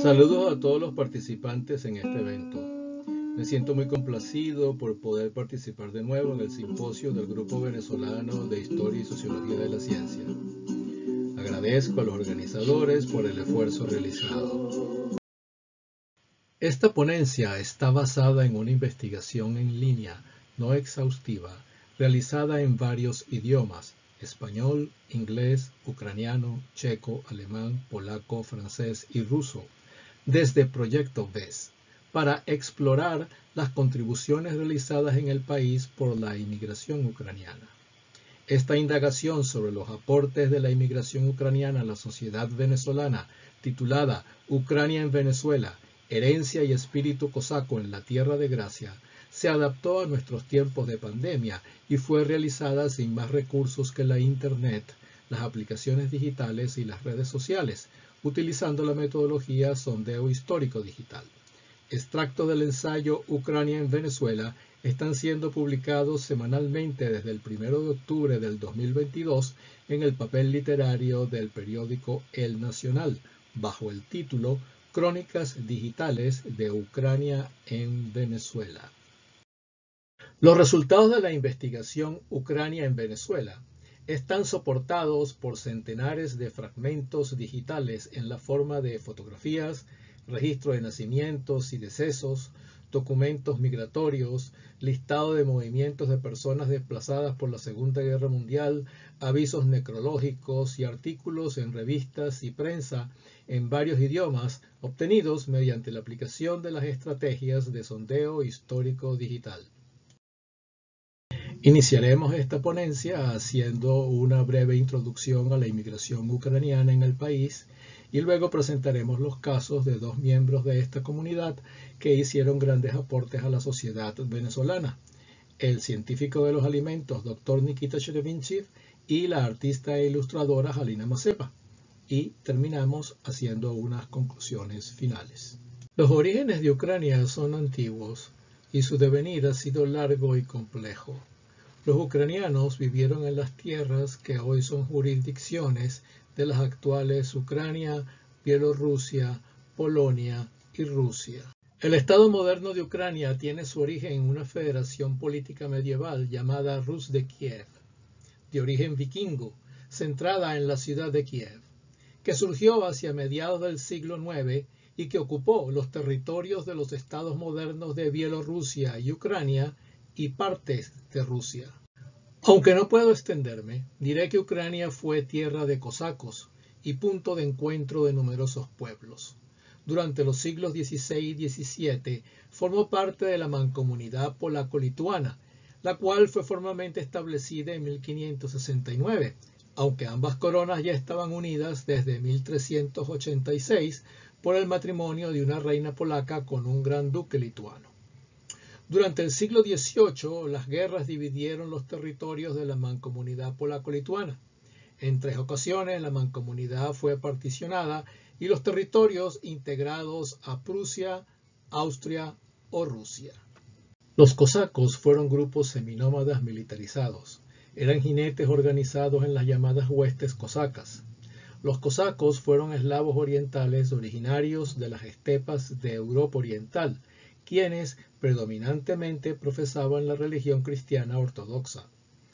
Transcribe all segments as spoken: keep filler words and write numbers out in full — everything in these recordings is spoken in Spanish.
Saludos a todos los participantes en este evento. Me siento muy complacido por poder participar de nuevo en el simposio del Grupo Venezolano de Historia y Sociología de la Ciencia. Agradezco a los organizadores por el esfuerzo realizado. Esta ponencia está basada en una investigación en línea no exhaustiva realizada en varios idiomas: español, inglés, ucraniano, checo, alemán, polaco, francés y ruso, desde Proyecto V E S, para explorar las contribuciones realizadas en el país por la inmigración ucraniana. Esta indagación sobre los aportes de la inmigración ucraniana a la sociedad venezolana, titulada Ucrania en Venezuela, herencia y espíritu cosaco en la tierra de gracia, se adaptó a nuestros tiempos de pandemia y fue realizada sin más recursos que la Internet, las aplicaciones digitales y las redes sociales, utilizando la metodología sondeo histórico digital. Extractos del ensayo Ucrania en Venezuela están siendo publicados semanalmente desde el primero de octubre del dos mil veintidós en el papel literario del periódico El Nacional, bajo el título Crónicas Digitales de Ucrania en Venezuela. Los resultados de la investigación Ucrania en Venezuela están soportados por centenares de fragmentos digitales en la forma de fotografías, registro de nacimientos y decesos, documentos migratorios, listado de movimientos de personas desplazadas por la Segunda Guerra Mundial, avisos necrológicos y artículos en revistas y prensa en varios idiomas obtenidos mediante la aplicación de las estrategias de sondeo histórico digital. Iniciaremos esta ponencia haciendo una breve introducción a la inmigración ucraniana en el país y luego presentaremos los casos de dos miembros de esta comunidad que hicieron grandes aportes a la sociedad venezolana: el científico de los alimentos doctor Nikita Cherevintsev y la artista e ilustradora Halina Mazepa. Y terminamos haciendo unas conclusiones finales. Los orígenes de Ucrania son antiguos y su devenir ha sido largo y complejo. Los ucranianos vivieron en las tierras que hoy son jurisdicciones de las actuales Ucrania, Bielorrusia, Polonia y Rusia. El Estado moderno de Ucrania tiene su origen en una federación política medieval llamada Rus de Kiev, de origen vikingo, centrada en la ciudad de Kiev, que surgió hacia mediados del siglo nueve y que ocupó los territorios de los estados modernos de Bielorrusia y Ucrania y partes de Rusia. Aunque no puedo extenderme, diré que Ucrania fue tierra de cosacos y punto de encuentro de numerosos pueblos. Durante los siglos dieciséis y diecisiete formó parte de la mancomunidad polaco-lituana, la cual fue formalmente establecida en mil quinientos sesenta y nueve, aunque ambas coronas ya estaban unidas desde mil trescientos ochenta y seis por el matrimonio de una reina polaca con un gran duque lituano. Durante el siglo dieciocho, las guerras dividieron los territorios de la mancomunidad polaco-lituana. En tres ocasiones, la mancomunidad fue particionada y los territorios integrados a Prusia, Austria o Rusia. Los cosacos fueron grupos seminómadas militarizados. Eran jinetes organizados en las llamadas huestes cosacas. Los cosacos fueron eslavos orientales originarios de las estepas de Europa Oriental, quienes predominantemente profesaban la religión cristiana ortodoxa.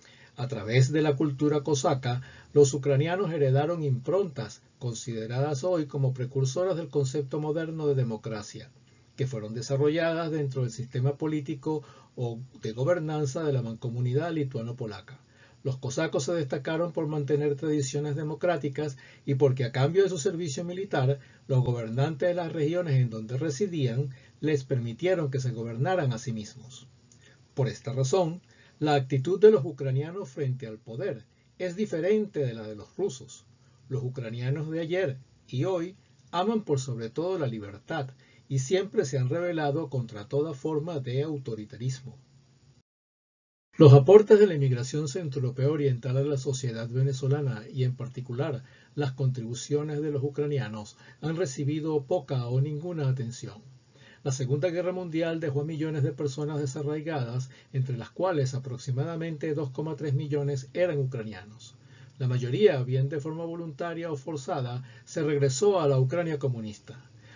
A través de la cultura cosaca, los ucranianos heredaron improntas consideradas hoy como precursoras del concepto moderno de democracia, que fueron desarrolladas dentro del sistema político o de gobernanza de la mancomunidad lituano-polaca. Los cosacos se destacaron por mantener tradiciones democráticas y porque a cambio de su servicio militar, los gobernantes de las regiones en donde residían les permitieron que se gobernaran a sí mismos. Por esta razón, la actitud de los ucranianos frente al poder es diferente de la de los rusos. Los ucranianos de ayer y hoy aman por sobre todo la libertad y siempre se han rebelado contra toda forma de autoritarismo. Los aportes de la inmigración centroeuropea oriental a la sociedad venezolana y en particular las contribuciones de los ucranianos han recibido poca o ninguna atención. La Segunda Guerra Mundial dejó a millones de personas desarraigadas, entre las cuales aproximadamente dos coma tres millones eran ucranianos. La mayoría, bien de forma voluntaria o forzada, se regresó a la Ucrania comunista.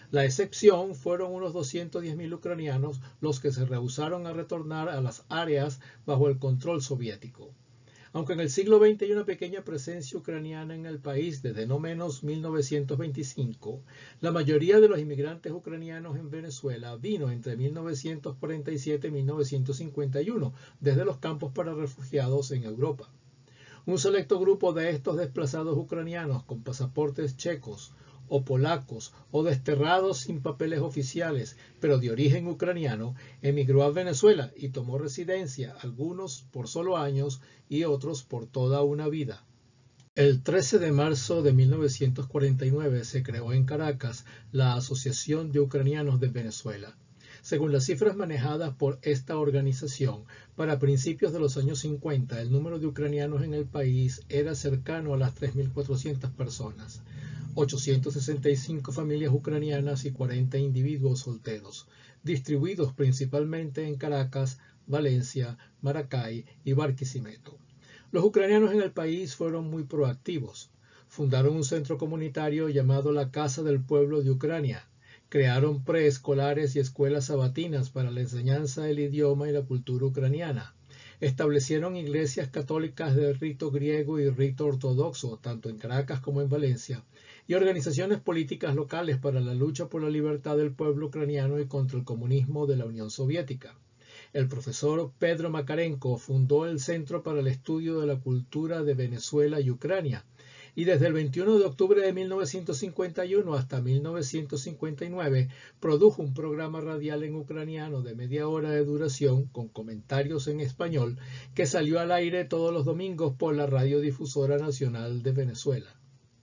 La excepción fueron unos doscientos diez mil ucranianos los que se rehusaron a retornar a las áreas bajo el control soviético. Aunque en el siglo veinte hay una pequeña presencia ucraniana en el país desde no menos mil novecientos veinticinco, la mayoría de los inmigrantes ucranianos en Venezuela vino entre mil novecientos cuarenta y siete y mil novecientos cincuenta y uno desde los campos para refugiados en Europa. Un selecto grupo de estos desplazados ucranianos con pasaportes checos o polacos o desterrados sin papeles oficiales, pero de origen ucraniano, emigró a Venezuela y tomó residencia, algunos por solo años y otros por toda una vida. El trece de marzo de mil novecientos cuarenta y nueve se creó en Caracas la Asociación de Ucranianos de Venezuela. Según las cifras manejadas por esta organización, para principios de los años cincuenta el número de ucranianos en el país era cercano a las tres mil cuatrocientas personas, ochocientas sesenta y cinco familias ucranianas y cuarenta individuos solteros, distribuidos principalmente en Caracas, Valencia, Maracay y Barquisimeto. Los ucranianos en el país fueron muy proactivos. Fundaron un centro comunitario llamado la Casa del Pueblo de Ucrania. Crearon preescolares y escuelas sabatinas para la enseñanza del idioma y la cultura ucraniana. Establecieron iglesias católicas de rito griego y rito ortodoxo, tanto en Caracas como en Valencia, y organizaciones políticas locales para la lucha por la libertad del pueblo ucraniano y contra el comunismo de la Unión Soviética. El profesor Pedro Makarenko fundó el Centro para el Estudio de la Cultura de Venezuela y Ucrania, y desde el veintiuno de octubre de mil novecientos cincuenta y uno hasta mil novecientos cincuenta y nueve produjo un programa radial en ucraniano de media hora de duración con comentarios en español que salió al aire todos los domingos por la Radiodifusora Nacional de Venezuela.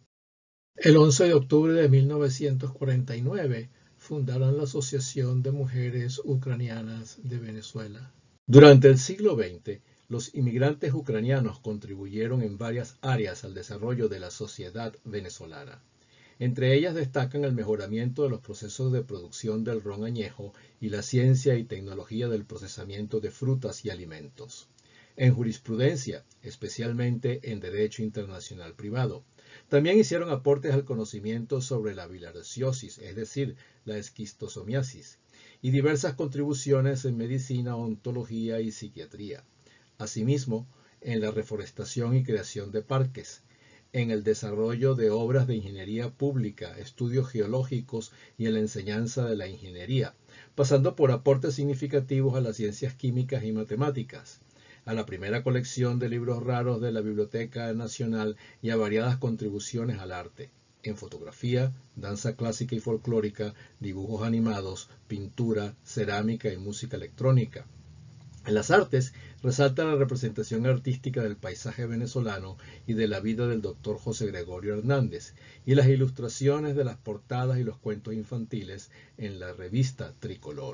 El once de octubre de mil novecientos cuarenta y nueve fundaron la Asociación de Mujeres Ucranianas de Venezuela. Durante el siglo veinte, los inmigrantes ucranianos contribuyeron en varias áreas al desarrollo de la sociedad venezolana. Entre ellas destacan el mejoramiento de los procesos de producción del ron añejo y la ciencia y tecnología del procesamiento de frutas y alimentos. En jurisprudencia, especialmente en derecho internacional privado. También hicieron aportes al conocimiento sobre la bilharciosis, es decir, la esquistosomiasis, y diversas contribuciones en medicina, ontología y psiquiatría. Asimismo, en la reforestación y creación de parques, en el desarrollo de obras de ingeniería pública, estudios geológicos y en la enseñanza de la ingeniería, pasando por aportes significativos a las ciencias químicas y matemáticas, a la primera colección de libros raros de la Biblioteca Nacional y a variadas contribuciones al arte, en fotografía, danza clásica y folclórica, dibujos animados, pintura, cerámica y música electrónica. En las artes resalta la representación artística del paisaje venezolano y de la vida del doctor José Gregorio Hernández y las ilustraciones de las portadas y los cuentos infantiles en la revista Tricolor.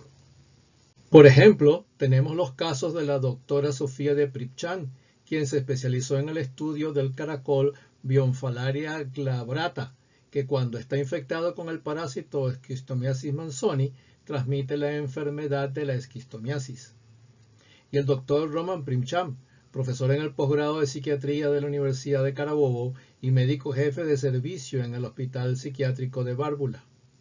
Por ejemplo, tenemos los casos de la doctora Sofía de Pripchan, quien se especializó en el estudio del caracol Bionfalaria glabrata, que cuando está infectado con el parásito Schistomiasis manzoni, transmite la enfermedad de la esquistomiasis. Y el doctor Roman Primcham, profesor en el posgrado de psiquiatría de la Universidad de Carabobo y médico jefe de servicio en el Hospital Psiquiátrico de Bárbula.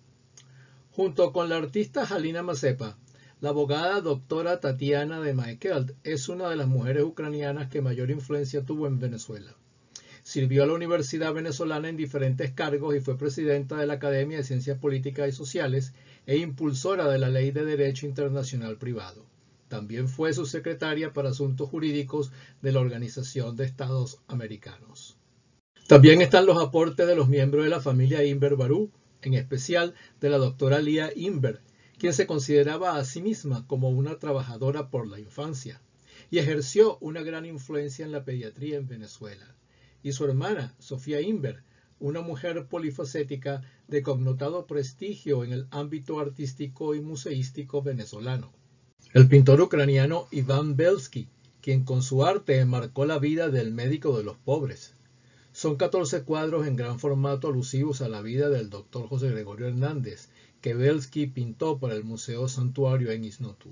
Junto con la artista Halina Mazepa, la abogada doctora Tatiana de Maekelt es una de las mujeres ucranianas que mayor influencia tuvo en Venezuela. Sirvió a la Universidad Venezolana en diferentes cargos y fue presidenta de la Academia de Ciencias Políticas y Sociales e impulsora de la Ley de Derecho Internacional Privado. También fue subsecretaria para Asuntos Jurídicos de la Organización de Estados Americanos. También están los aportes de los miembros de la familia Inver-Barú, en especial de la doctora Lía Inver, quien se consideraba a sí misma como una trabajadora por la infancia y ejerció una gran influencia en la pediatría en Venezuela, y su hermana, Sofía Inver, una mujer polifacética de connotado prestigio en el ámbito artístico y museístico venezolano. El pintor ucraniano Iván Belsky, quien con su arte marcó la vida del médico de los pobres. Son catorce cuadros en gran formato alusivos a la vida del doctor José Gregorio Hernández, que Belsky pintó para el Museo Santuario en Isnotú.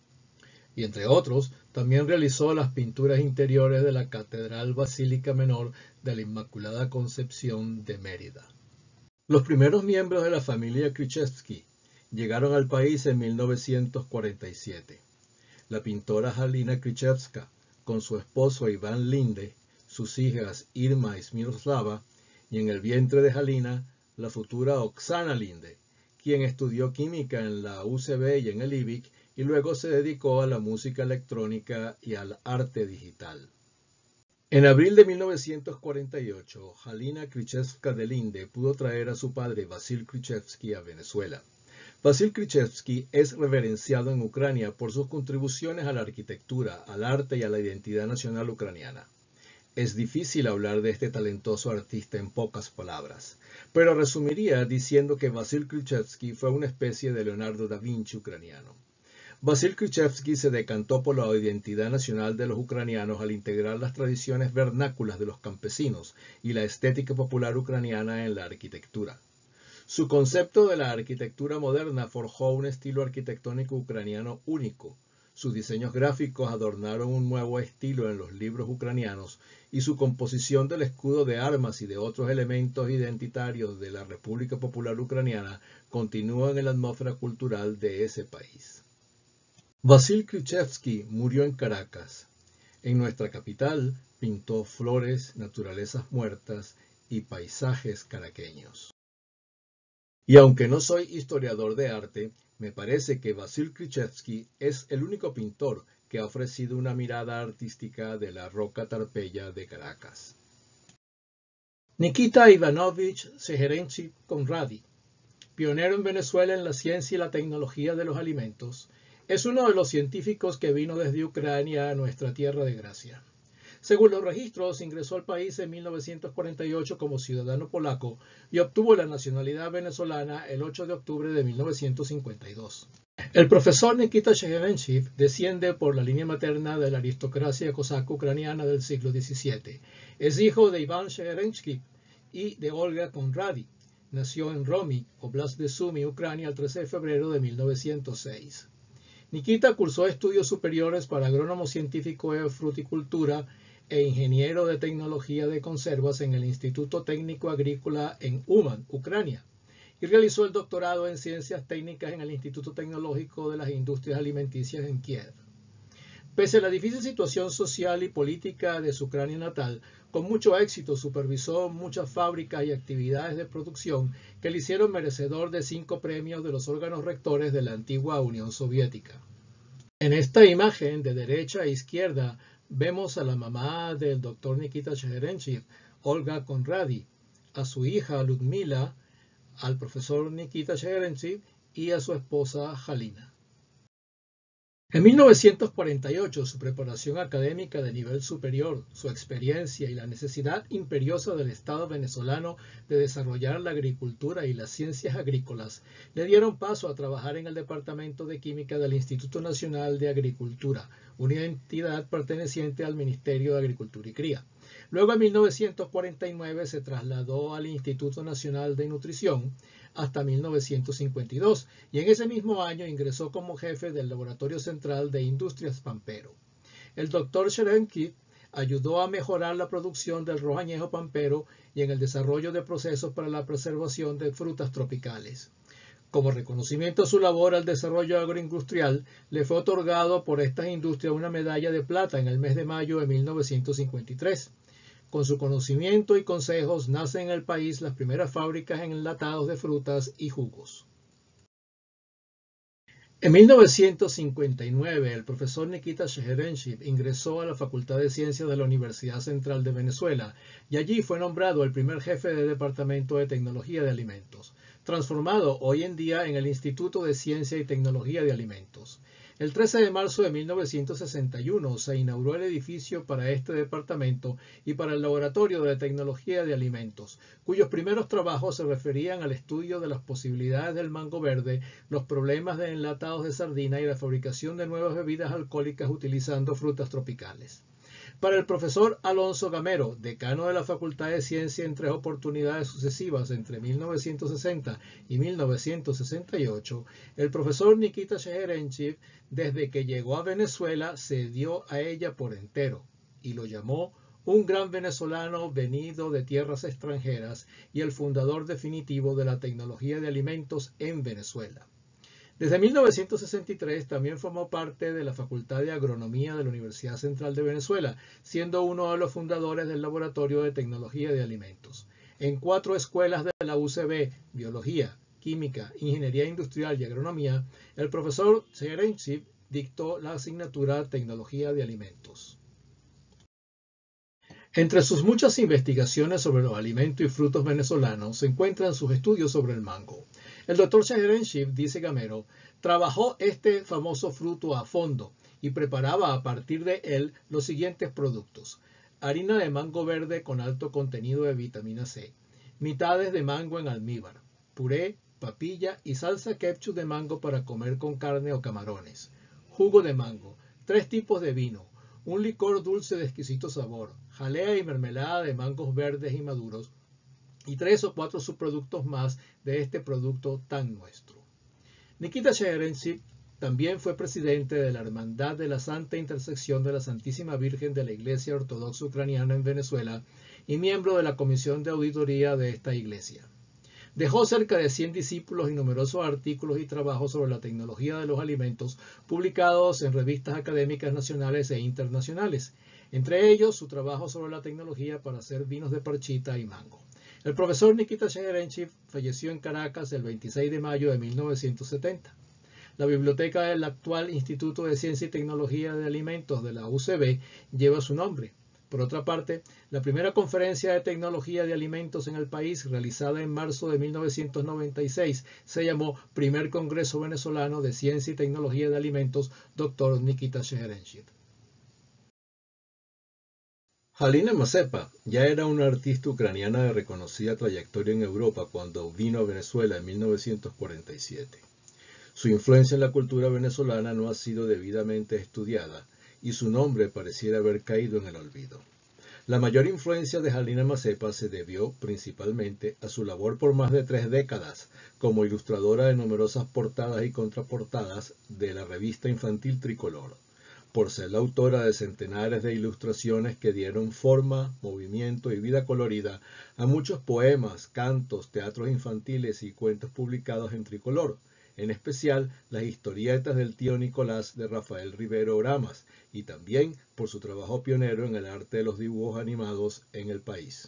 Y entre otros, también realizó las pinturas interiores de la Catedral Basílica Menor de la Inmaculada Concepción de Mérida. Los primeros miembros de la familia Krichevsky llegaron al país en mil novecientos cuarenta y siete. La pintora Halina Krichevska, con su esposo Iván Linde, sus hijas Irma y Smiroslava, y en el vientre de Halina, la futura Oksana Linde, quien estudió química en la U C B y en el I V I C y luego se dedicó a la música electrónica y al arte digital. En abril de mil novecientos cuarenta y ocho, Halina Krichevska de Linde pudo traer a su padre Vasil Krichevsky a Venezuela. Vasil Krichevsky es reverenciado en Ucrania por sus contribuciones a la arquitectura, al arte y a la identidad nacional ucraniana. Es difícil hablar de este talentoso artista en pocas palabras, pero resumiría diciendo que Vasil Krichevsky fue una especie de Leonardo da Vinci ucraniano. Vasil Krichevsky se decantó por la identidad nacional de los ucranianos al integrar las tradiciones vernáculas de los campesinos y la estética popular ucraniana en la arquitectura. Su concepto de la arquitectura moderna forjó un estilo arquitectónico ucraniano único. Sus diseños gráficos adornaron un nuevo estilo en los libros ucranianos y su composición del escudo de armas y de otros elementos identitarios de la República Popular Ucraniana continúan en la atmósfera cultural de ese país. Vasil Krichevsky murió en Caracas. En nuestra capital pintó flores, naturalezas muertas y paisajes caraqueños. Y aunque no soy historiador de arte, me parece que Vasil Krichevsky es el único pintor que ha ofrecido una mirada artística de la roca Tarpeya de Caracas. Nikita Ivanovich Seherenchik-Conradi, pionero en Venezuela en la ciencia y la tecnología de los alimentos, es uno de los científicos que vino desde Ucrania a nuestra tierra de gracia. Según los registros, ingresó al país en mil novecientos cuarenta y ocho como ciudadano polaco y obtuvo la nacionalidad venezolana el ocho de octubre de mil novecientos cincuenta y dos. El profesor Nikita Seherenchik desciende por la línea materna de la aristocracia cosaca ucraniana del siglo diecisiete. Es hijo de Iván Seherenchik y de Olga Conradi. Nació en Romy, Oblast de Sumy, Ucrania, el trece de febrero de mil novecientos seis. Nikita cursó estudios superiores para agrónomo científico de fruticultura e ingeniero de tecnología de conservas en el Instituto Técnico Agrícola en Uman, Ucrania, y realizó el doctorado en ciencias técnicas en el Instituto Tecnológico de las Industrias Alimenticias en Kiev. Pese a la difícil situación social y política de su Ucrania natal, con mucho éxito supervisó muchas fábricas y actividades de producción que le hicieron merecedor de cinco premios de los órganos rectores de la antigua Unión Soviética. En esta imagen de derecha a izquierda vemos a la mamá del doctor Nikita Seherenchik, Olga Conradi, a su hija Ludmila, al profesor Nikita Seherenchik y a su esposa Halina. En mil novecientos cuarenta y ocho, su preparación académica de nivel superior, su experiencia y la necesidad imperiosa del Estado venezolano de desarrollar la agricultura y las ciencias agrícolas le dieron paso a trabajar en el Departamento de Química del Instituto Nacional de Agricultura, una entidad perteneciente al Ministerio de Agricultura y Cría. Luego, en mil novecientos cuarenta y nueve, se trasladó al Instituto Nacional de Nutrición hasta mil novecientos cincuenta y dos y en ese mismo año ingresó como jefe del Laboratorio Central de Industrias Pampero. El doctor Seherenchik ayudó a mejorar la producción del rojo añejo pampero y en el desarrollo de procesos para la preservación de frutas tropicales. Como reconocimiento a su labor al desarrollo agroindustrial, le fue otorgado por estas industrias una medalla de plata en el mes de mayo de mil novecientos cincuenta y tres. Con su conocimiento y consejos nacen en el país las primeras fábricas en enlatados de frutas y jugos. En mil novecientos cincuenta y nueve, el profesor Nikita Seherenchik ingresó a la Facultad de Ciencias de la Universidad Central de Venezuela y allí fue nombrado el primer jefe de Departamento de Tecnología de Alimentos, transformado hoy en día en el Instituto de Ciencia y Tecnología de Alimentos. El trece de marzo de mil novecientos sesenta y uno se inauguró el edificio para este departamento y para el Laboratorio de Tecnología de Alimentos, cuyos primeros trabajos se referían al estudio de las posibilidades del mango verde, los problemas de enlatados de sardina y la fabricación de nuevas bebidas alcohólicas utilizando frutas tropicales. Para el profesor Alonso Gamero, decano de la Facultad de Ciencia en tres oportunidades sucesivas entre mil novecientos sesenta y mil novecientos sesenta y ocho, el profesor Nikita Seherenchik, desde que llegó a Venezuela, se dio a ella por entero y lo llamó un gran venezolano venido de tierras extranjeras y el fundador definitivo de la tecnología de alimentos en Venezuela. Desde mil novecientos sesenta y tres también formó parte de la Facultad de Agronomía de la Universidad Central de Venezuela, siendo uno de los fundadores del Laboratorio de Tecnología de Alimentos. En cuatro escuelas de la U C B, Biología, Química, Ingeniería Industrial y Agronomía, el profesor Cherenchik dictó la asignatura Tecnología de Alimentos. Entre sus muchas investigaciones sobre los alimentos y frutos venezolanos se encuentran sus estudios sobre el mango. El doctor Cherenchik, dice Gamero, trabajó este famoso fruto a fondo y preparaba a partir de él los siguientes productos: harina de mango verde con alto contenido de vitamina C, mitades de mango en almíbar, puré, papilla y salsa ketchup de mango para comer con carne o camarones, jugo de mango, tres tipos de vino, un licor dulce de exquisito sabor, jalea y mermelada de mangos verdes y maduros, y tres o cuatro subproductos más de este producto tan nuestro. Nikita Cherenchik también fue presidente de la Hermandad de la Santa Intersección de la Santísima Virgen de la Iglesia Ortodoxa Ucraniana en Venezuela y miembro de la Comisión de Auditoría de esta iglesia. Dejó cerca de cien discípulos y numerosos artículos y trabajos sobre la tecnología de los alimentos publicados en revistas académicas nacionales e internacionales, entre ellos su trabajo sobre la tecnología para hacer vinos de parchita y mango. El profesor Nikita Cherenchik falleció en Caracas el veintiséis de mayo de mil novecientos setenta. La biblioteca del actual Instituto de Ciencia y Tecnología de Alimentos de la U C B lleva su nombre. Por otra parte, la primera conferencia de tecnología de alimentos en el país, realizada en marzo de mil novecientos noventa y seis, se llamó Primer Congreso Venezolano de Ciencia y Tecnología de Alimentos, doctor Nikita Cherenchik. Halina Mazepa ya era una artista ucraniana de reconocida trayectoria en Europa cuando vino a Venezuela en mil novecientos cuarenta y siete. Su influencia en la cultura venezolana no ha sido debidamente estudiada y su nombre pareciera haber caído en el olvido. La mayor influencia de Halina Mazepa se debió principalmente a su labor por más de tres décadas como ilustradora de numerosas portadas y contraportadas de la revista infantil Tricolor, por ser la autora de centenares de ilustraciones que dieron forma, movimiento y vida colorida a muchos poemas, cantos, teatros infantiles y cuentos publicados en Tricolor, en especial las historietas del tío Nicolás de Rafael Rivero Oramas, y también por su trabajo pionero en el arte de los dibujos animados en el país.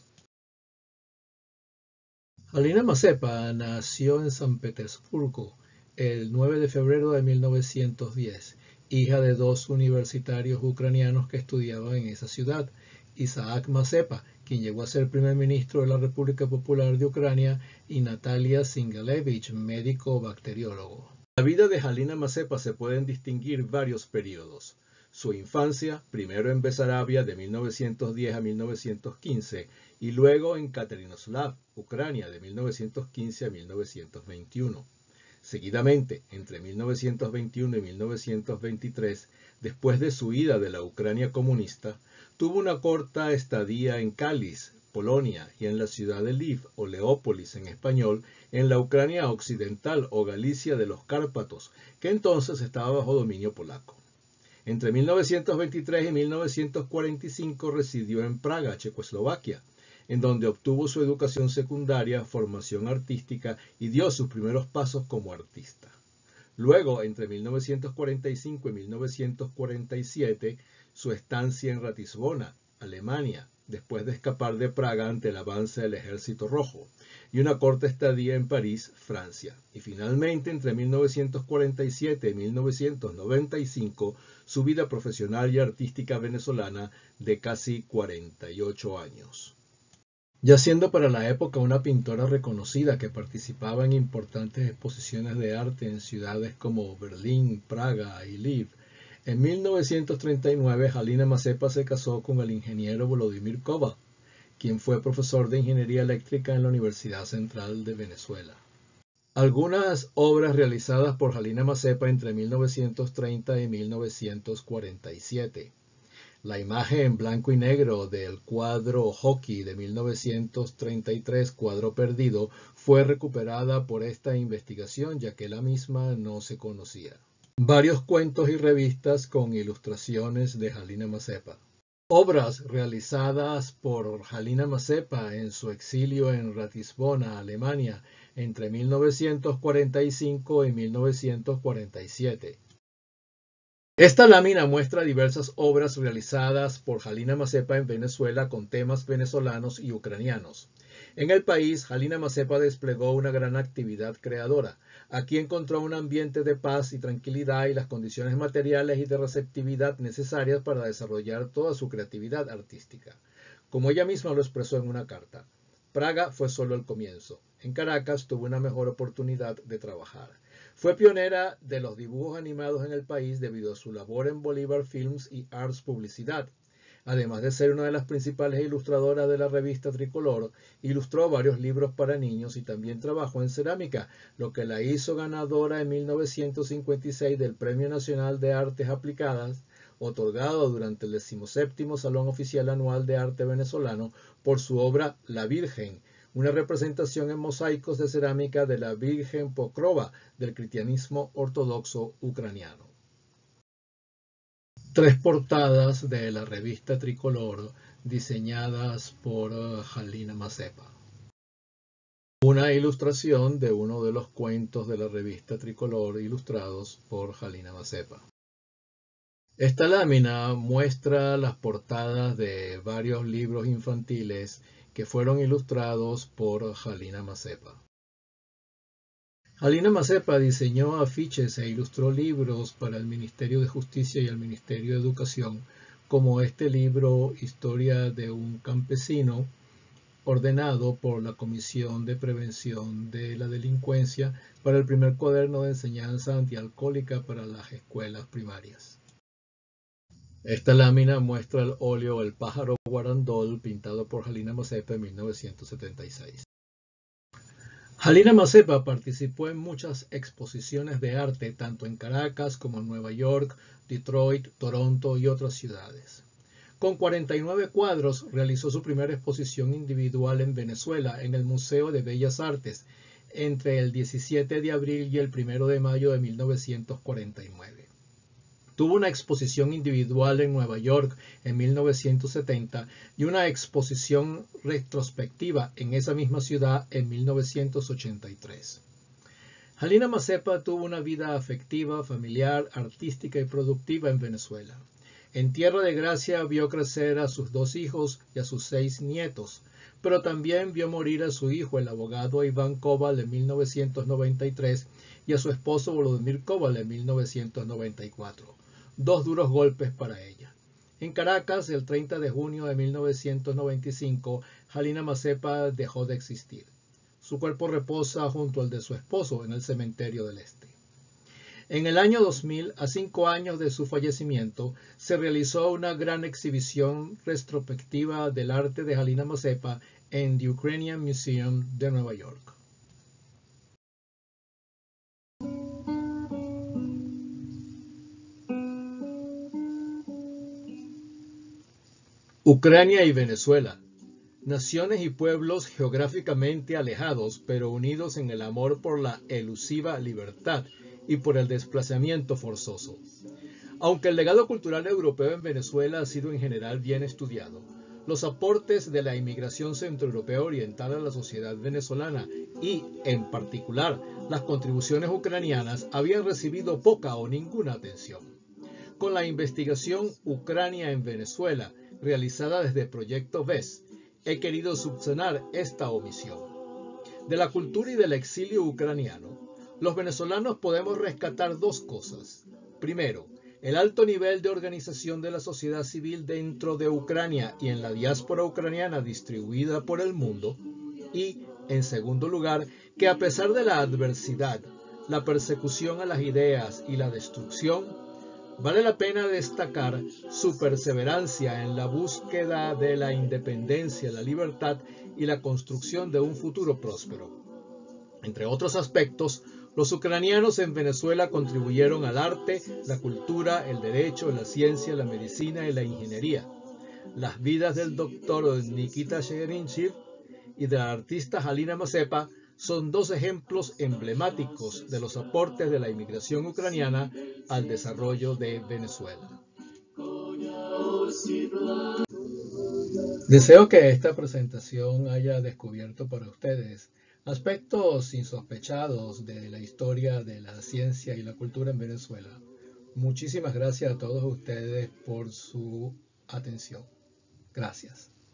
Halina Mazepa nació en San Petersburgo el nueve de febrero de mil novecientos diez, hija de dos universitarios ucranianos que estudiaban en esa ciudad, Isaac Mazepa, quien llegó a ser primer ministro de la República Popular de Ucrania, y Natalia Singalevich, médico bacteriólogo. En la vida de Halina Mazepa se pueden distinguir varios periodos. Su infancia, primero en Besarabia de mil novecientos diez a mil novecientos quince, y luego en Katerinoslav, Ucrania, de mil novecientos quince a mil novecientos veintiuno. Seguidamente, entre mil novecientos veintiuno y mil novecientos veintitrés, después de su ida de la Ucrania comunista, tuvo una corta estadía en Kalisz, Polonia, y en la ciudad de Lviv, o Leópolis en español, en la Ucrania occidental o Galicia de los Cárpatos, que entonces estaba bajo dominio polaco. Entre mil novecientos veintitrés y mil novecientos cuarenta y cinco residió en Praga, Checoslovaquia, en donde obtuvo su educación secundaria, formación artística y dio sus primeros pasos como artista. Luego, entre mil novecientos cuarenta y cinco y mil novecientos cuarenta y siete, su estancia en Ratisbona, Alemania, después de escapar de Praga ante el avance del Ejército Rojo, y una corta estadía en París, Francia. Y finalmente, entre mil novecientos cuarenta y siete y mil novecientos noventa y cinco, su vida profesional y artística venezolana de casi cuarenta y ocho años. Ya siendo para la época una pintora reconocida que participaba en importantes exposiciones de arte en ciudades como Berlín, Praga y Lviv, en mil novecientos treinta y nueve Halina Mazepa se casó con el ingeniero Volodymyr Koval, quien fue profesor de ingeniería eléctrica en la Universidad Central de Venezuela. Algunas obras realizadas por Halina Mazepa entre mil novecientos treinta y mil novecientos cuarenta y siete. La imagen en blanco y negro del cuadro Hockey de mil novecientos treinta y tres, Cuadro Perdido, fue recuperada por esta investigación, ya que la misma no se conocía. Varios cuentos y revistas con ilustraciones de Halina Mazepa. Obras realizadas por Halina Mazepa en su exilio en Ratisbona, Alemania, entre mil novecientos cuarenta y cinco y mil novecientos cuarenta y siete. Esta lámina muestra diversas obras realizadas por Halina Mazepa en Venezuela con temas venezolanos y ucranianos. En el país, Halina Mazepa desplegó una gran actividad creadora. Aquí encontró un ambiente de paz y tranquilidad y las condiciones materiales y de receptividad necesarias para desarrollar toda su creatividad artística. Como ella misma lo expresó en una carta, Praga fue solo el comienzo. En Caracas tuvo una mejor oportunidad de trabajar. Fue pionera de los dibujos animados en el país debido a su labor en Bolívar Films y Arts Publicidad. Además de ser una de las principales ilustradoras de la revista Tricolor, ilustró varios libros para niños y también trabajó en cerámica, lo que la hizo ganadora en mil novecientos cincuenta y seis del Premio Nacional de Artes Aplicadas, otorgado durante el decimoséptimo Salón Oficial Anual de Arte Venezolano por su obra La Virgen, una representación en mosaicos de cerámica de la Virgen Pokrova del cristianismo ortodoxo ucraniano. Tres portadas de la revista Tricolor diseñadas por Halina Mazepa. Una ilustración de uno de los cuentos de la revista Tricolor ilustrados por Halina Mazepa. Esta lámina muestra las portadas de varios libros infantiles que fueron ilustrados por Halina Mazepa. Halina Mazepa diseñó afiches e ilustró libros para el Ministerio de Justicia y el Ministerio de Educación, como este libro Historia de un campesino, ordenado por la Comisión de Prevención de la Delincuencia para el primer cuaderno de enseñanza antialcohólica para las escuelas primarias. Esta lámina muestra el óleo El pájaro guarandol, pintado por Halina Mazepa en mil novecientos setenta y seis. Halina Mazepa participó en muchas exposiciones de arte tanto en Caracas como en Nueva York, Detroit, Toronto y otras ciudades. Con cuarenta y nueve cuadros realizó su primera exposición individual en Venezuela en el Museo de Bellas Artes entre el diecisiete de abril y el primero de mayo de mil novecientos cuarenta y nueve. Tuvo una exposición individual en Nueva York en mil novecientos setenta y una exposición retrospectiva en esa misma ciudad en mil novecientos ochenta y tres. Halina Mazepa tuvo una vida afectiva, familiar, artística y productiva en Venezuela. En Tierra de Gracia vio crecer a sus dos hijos y a sus seis nietos, pero también vio morir a su hijo, el abogado Iván Koval, en mil novecientos noventa y tres, y a su esposo Volodymyr Koval en mil novecientos noventa y cuatro. Dos duros golpes para ella. En Caracas, el treinta de junio de mil novecientos noventa y cinco, Halina Mazepa dejó de existir. Su cuerpo reposa junto al de su esposo en el Cementerio del Este. En el año dos mil, a cinco años de su fallecimiento, se realizó una gran exhibición retrospectiva del arte de Halina Mazepa en The Ukrainian Museum de Nueva York. Ucrania y Venezuela, naciones y pueblos geográficamente alejados, pero unidos en el amor por la elusiva libertad y por el desplazamiento forzoso. Aunque el legado cultural europeo en Venezuela ha sido en general bien estudiado, los aportes de la inmigración centroeuropea oriental a la sociedad venezolana y, en particular, las contribuciones ucranianas habían recibido poca o ninguna atención. Con la investigación Ucrania en Venezuela, realizada desde Proyecto V E S, he querido subsanar esta omisión. De la cultura y del exilio ucraniano, los venezolanos podemos rescatar dos cosas. Primero, el alto nivel de organización de la sociedad civil dentro de Ucrania y en la diáspora ucraniana distribuida por el mundo. Y, en segundo lugar, que a pesar de la adversidad, la persecución a las ideas y la destrucción, vale la pena destacar su perseverancia en la búsqueda de la independencia, la libertad y la construcción de un futuro próspero. Entre otros aspectos, los ucranianos en Venezuela contribuyeron al arte, la cultura, el derecho, la ciencia, la medicina y la ingeniería. Las vidas del doctor Nikita Shcherinchiv y de la artista Halina Mazepa son dos ejemplos emblemáticos de los aportes de la inmigración ucraniana al desarrollo de Venezuela. Deseo que esta presentación haya descubierto para ustedes aspectos insospechados de la historia de la ciencia y la cultura en Venezuela. Muchísimas gracias a todos ustedes por su atención. Gracias.